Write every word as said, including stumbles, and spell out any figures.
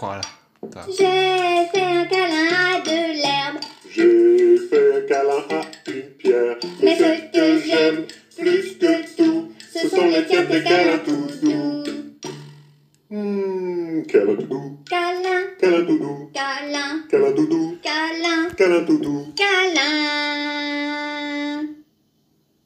Voilà. Ça. J'ai fait un câlin à de l'herbe. J'ai fait un câlin à une pierre. Mais ce que j'aime plus que tout, ce sont les tiens, tes câlins tout doux. Mmh, câlin tout doux.